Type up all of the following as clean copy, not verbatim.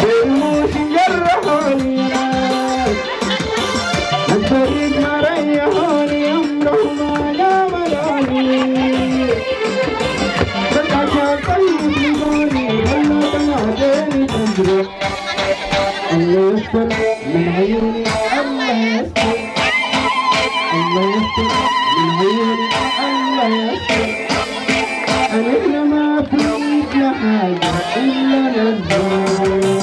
والموت جرحوني الطريق ما ريحوني عمرهم ما جاملوني بس عشان طيب لقوني خلوا بعدين تجرح الله يستر من عيوني الله يستر الله يستر من عيوني الله يستر أنا هنا ما فيك لحاجة إلا نزول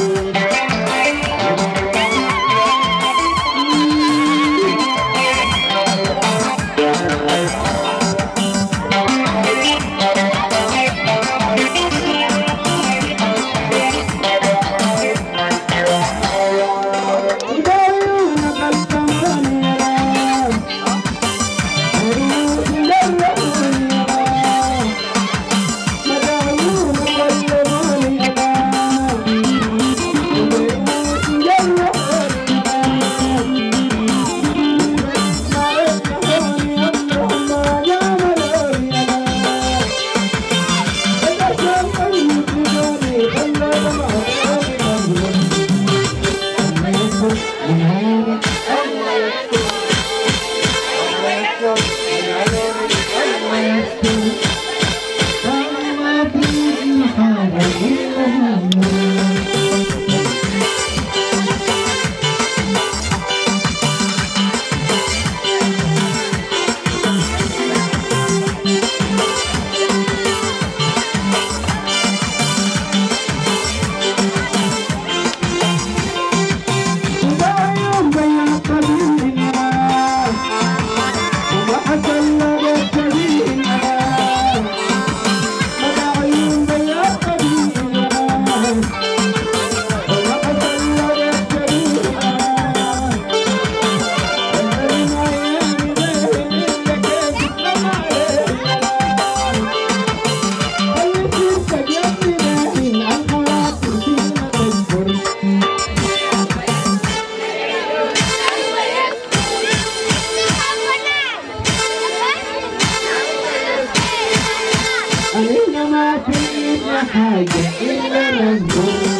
حاجة إلا نزول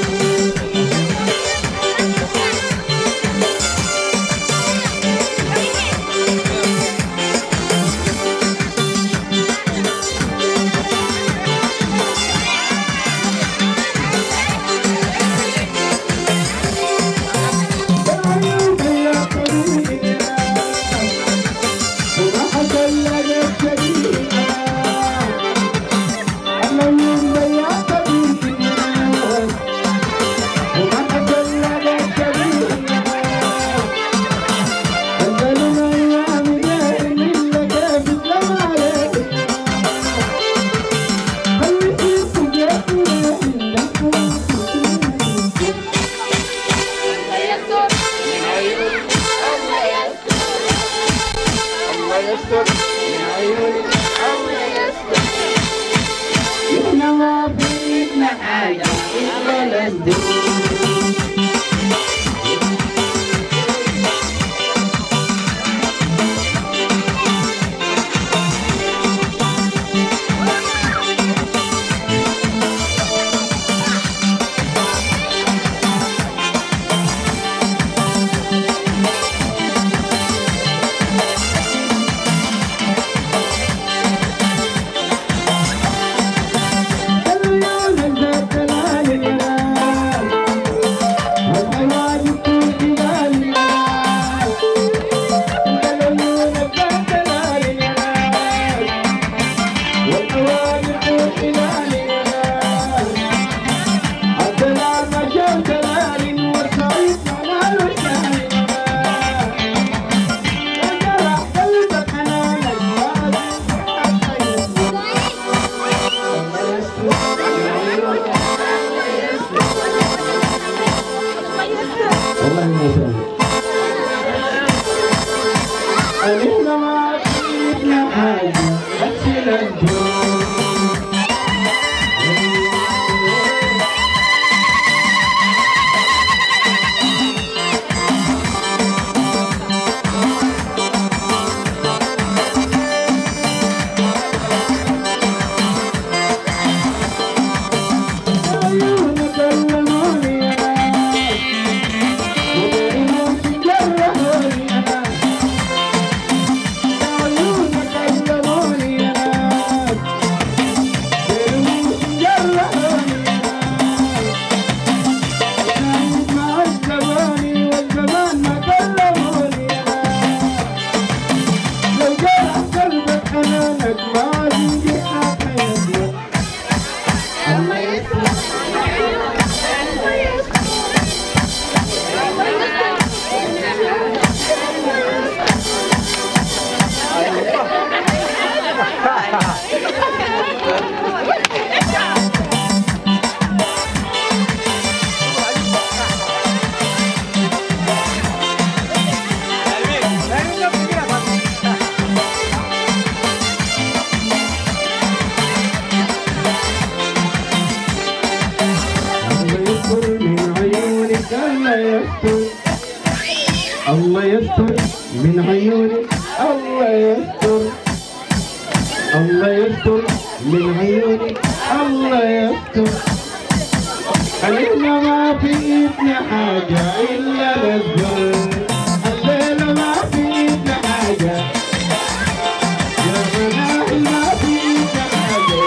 يستر الله يستر من عيوني الله يستر الله يستر من عيوني الله يستر الليلة ما في ايدنا حاجة إلا الزهر الليلة ما في ايدنا حاجة يا مناهي ما في ايدنا حاجة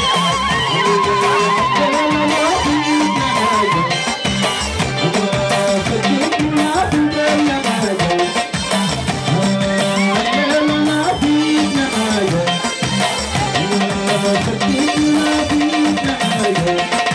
الليلة ما في ايدنا حاجة صدقني ما في ايدنا حاجة الليلة ما في ايدنا حاجة صدقني ما في ايدنا حاجة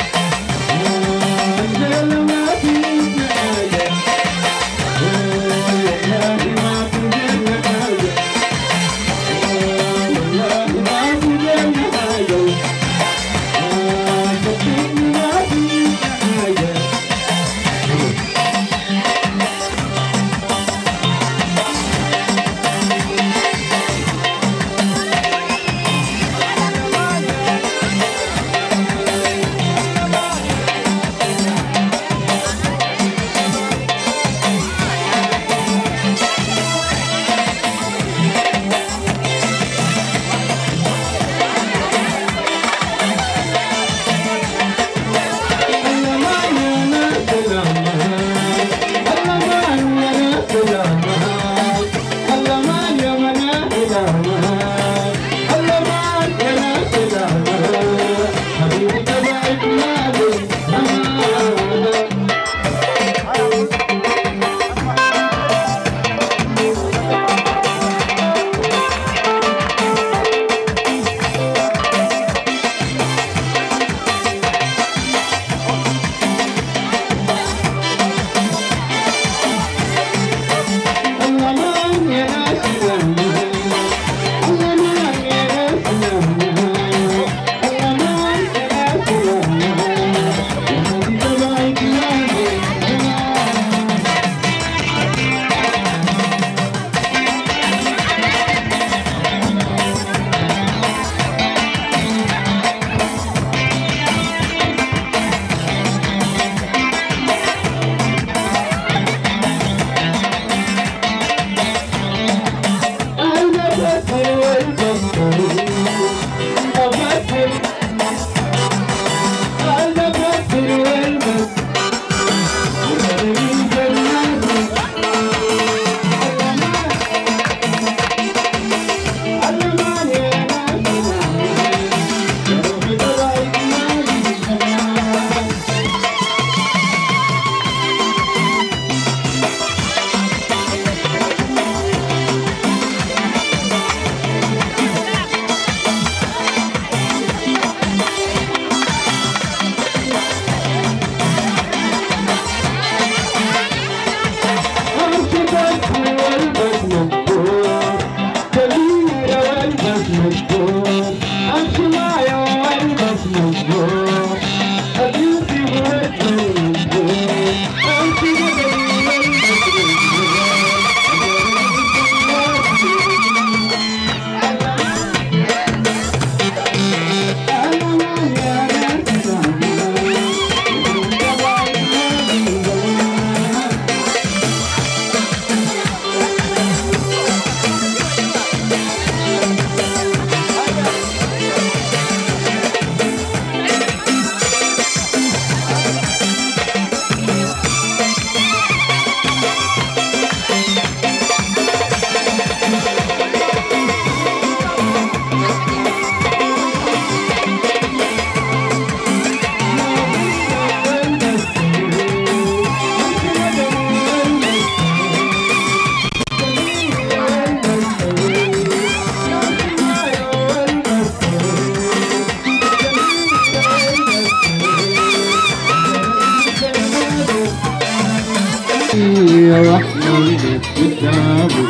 واحنا من قدامه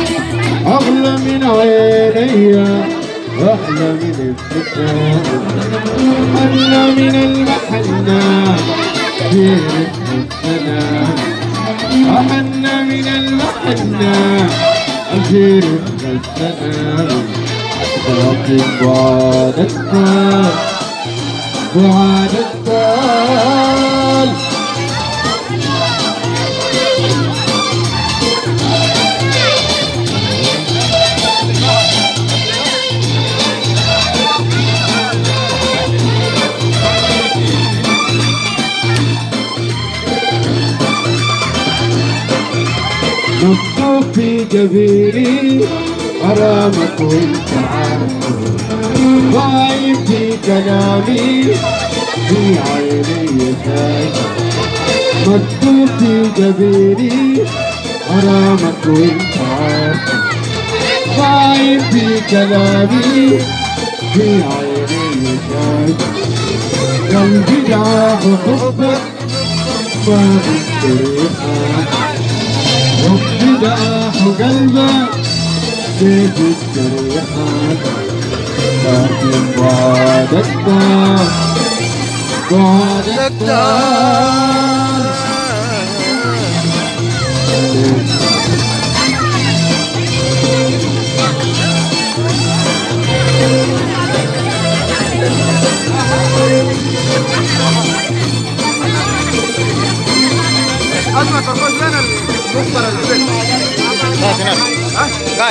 اغلى من عيني واحلى من قدامه احلى من المحنة في رحلة السلام احلى من المحنة في رحلة السلام لكن بعد الطال بعد الطال مكتوب في جبيني غرامك وانت عارف غايب في كلامي في عيني شايف مكتوب في جبيني غرامك وانت عارف غايب في كلامي في عيني شايف قلبي دعاه حبك ما بيستريحك حبي دعاه قلبك كيف يستريحك لكن بعدك بعدك أسمع ترقص لنا المخبر البيت. ها؟ جاي.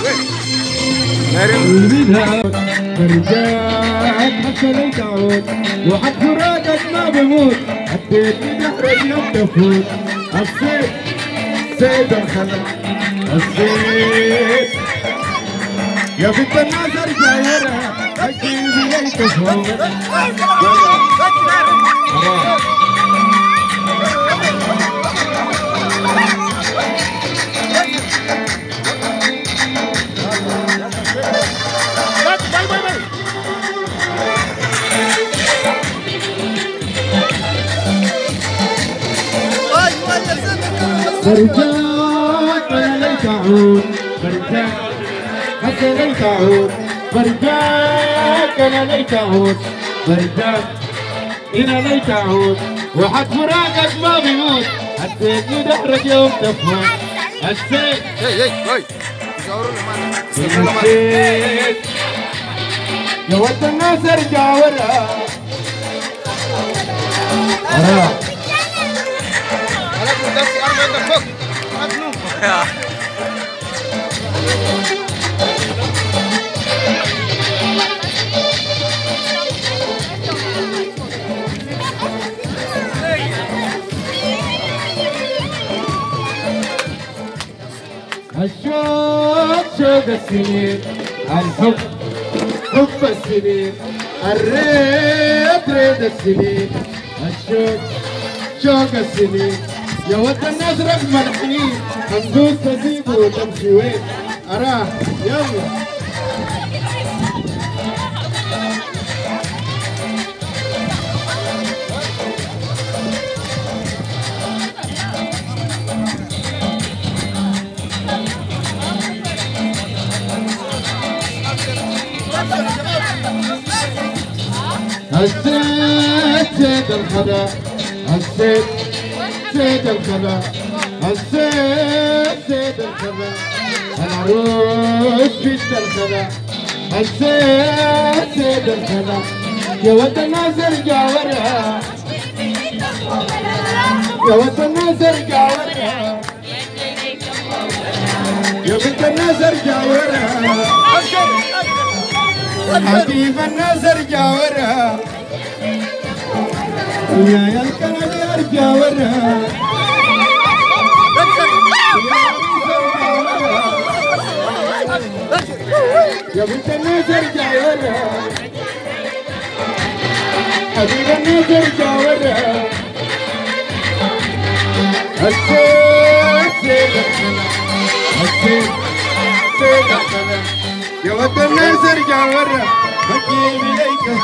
البداية برجعك حتى لو تعود وحد فراقك ما بموت حبيتني دحرج يوم تفوت الصيد صيد الخلق الصيد يا بنت الناس ارجع ورا اجيبي لي تفوت برجعك انا ليت اعود برجعك حتى ليت اعود برجعك انا ليت اعود برجعك انا ليت اعود وحد فراقك ما بيموت حسيتني دحرك يوم تفوت حسيت حسيت يا ود الناس ارجع ورا الشوق شوق السنين الحب حب السنين الريت ريت السنين الشوق شوق السنين يا ود الناس رغم الحنين هندوس تسيبه وتمشي وين أراه يلا حسيت زيت الخدا حسيت زيت الخدا حسيت زيت الخدا العروس بنت الخدا حسيت زيت الخدا يا ود الناس ارجع ورا يا ود الناس ارجع ورا يا بنت الناس ارجع ورا حبيب الناس ارجع ورا يا الكلام ارجع ورا يا بنت الناس ارجع ورا حبيب الناس ارجع ورا حسيت سيد الخلا حسيت سيد الخلا يا ود الناس ارجع ورا بجيب اليك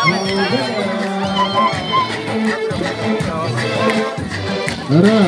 ترى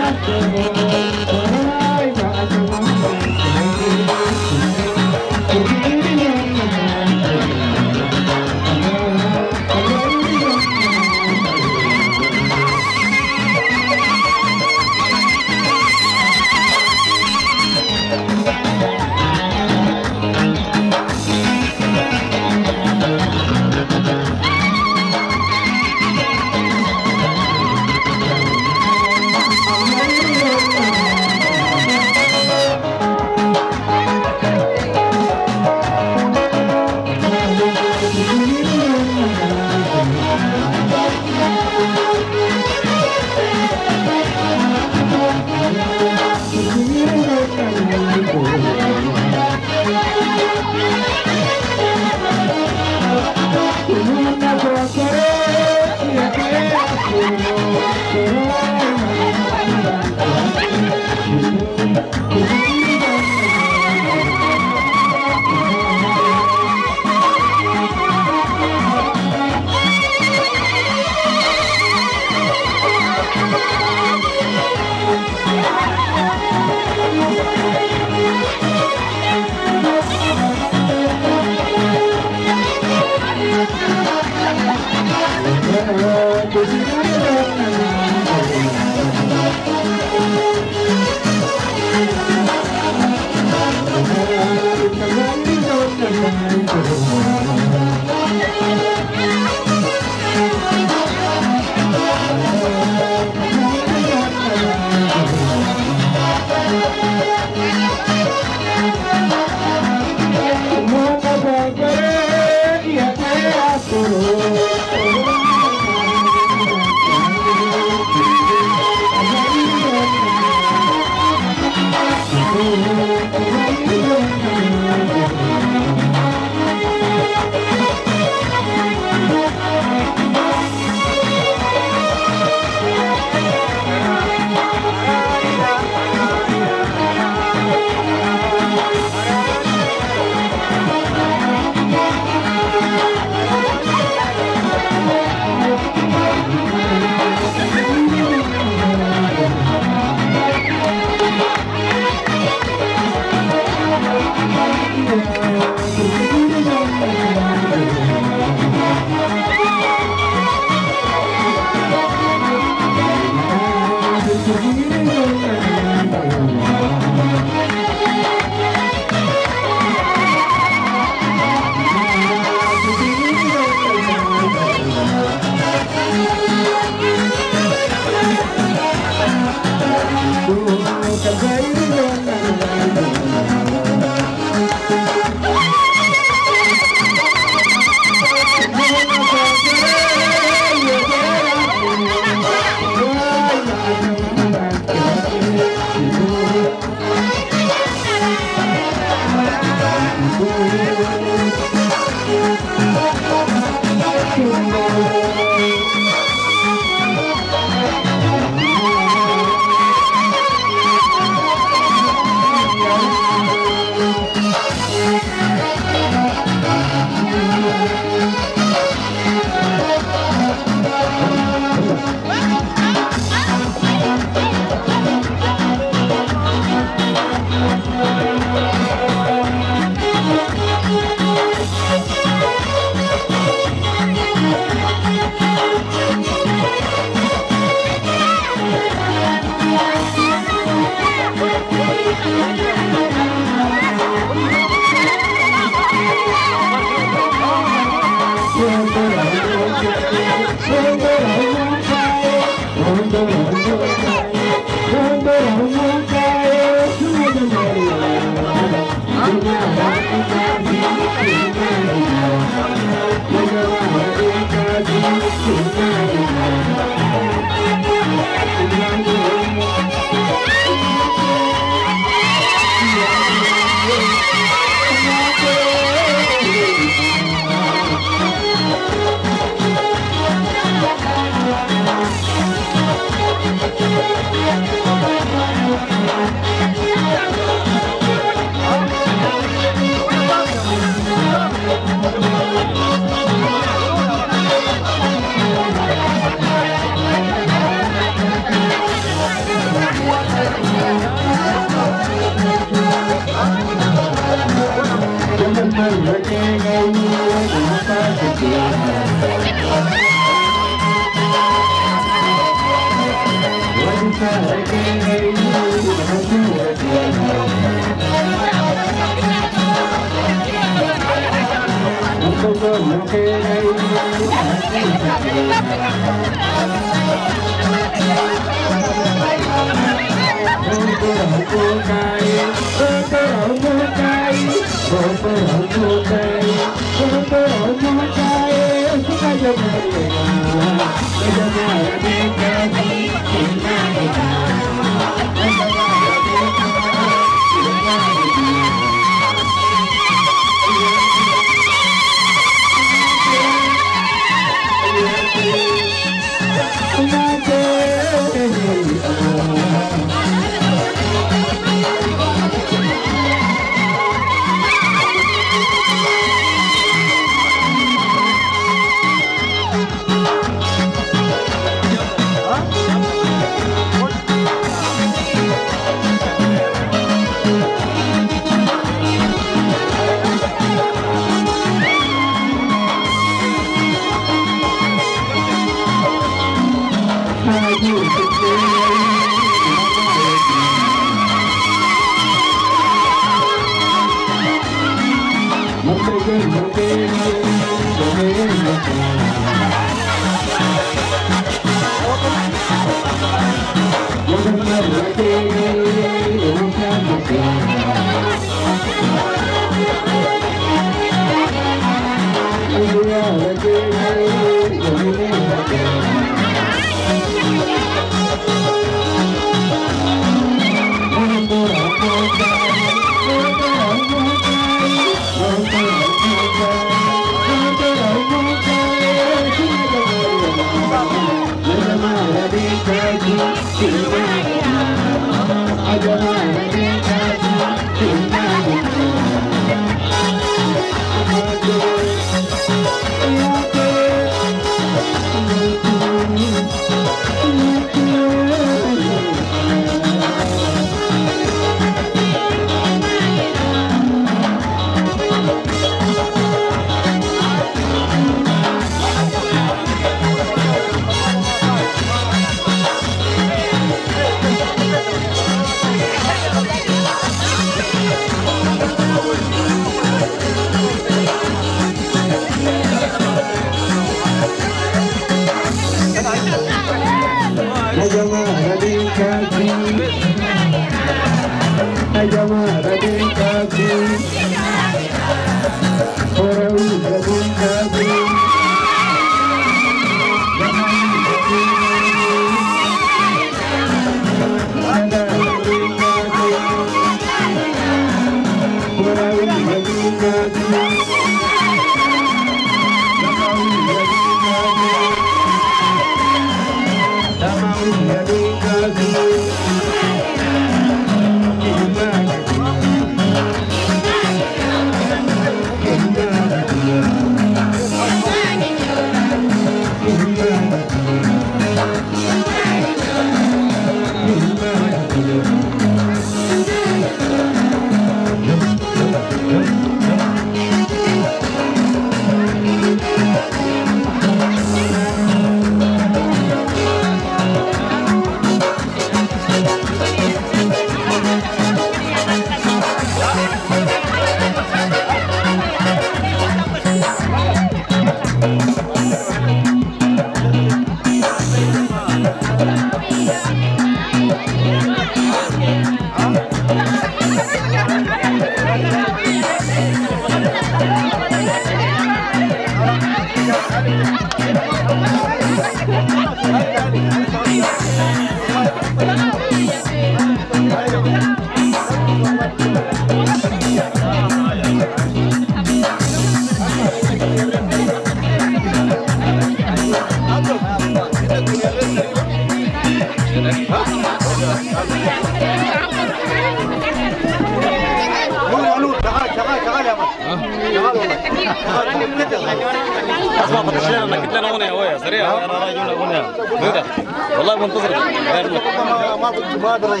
والله منتظر